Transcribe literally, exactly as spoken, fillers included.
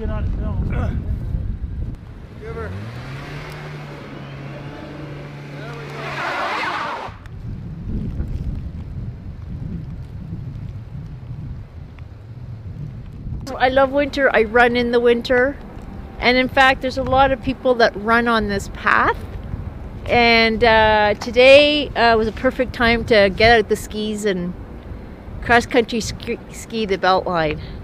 get on film. Give her. I love winter. I run in the winter, and in fact there's a lot of people that run on this path, and uh, today uh, was a perfect time to get out the skis and cross country ski, ski the Beltline.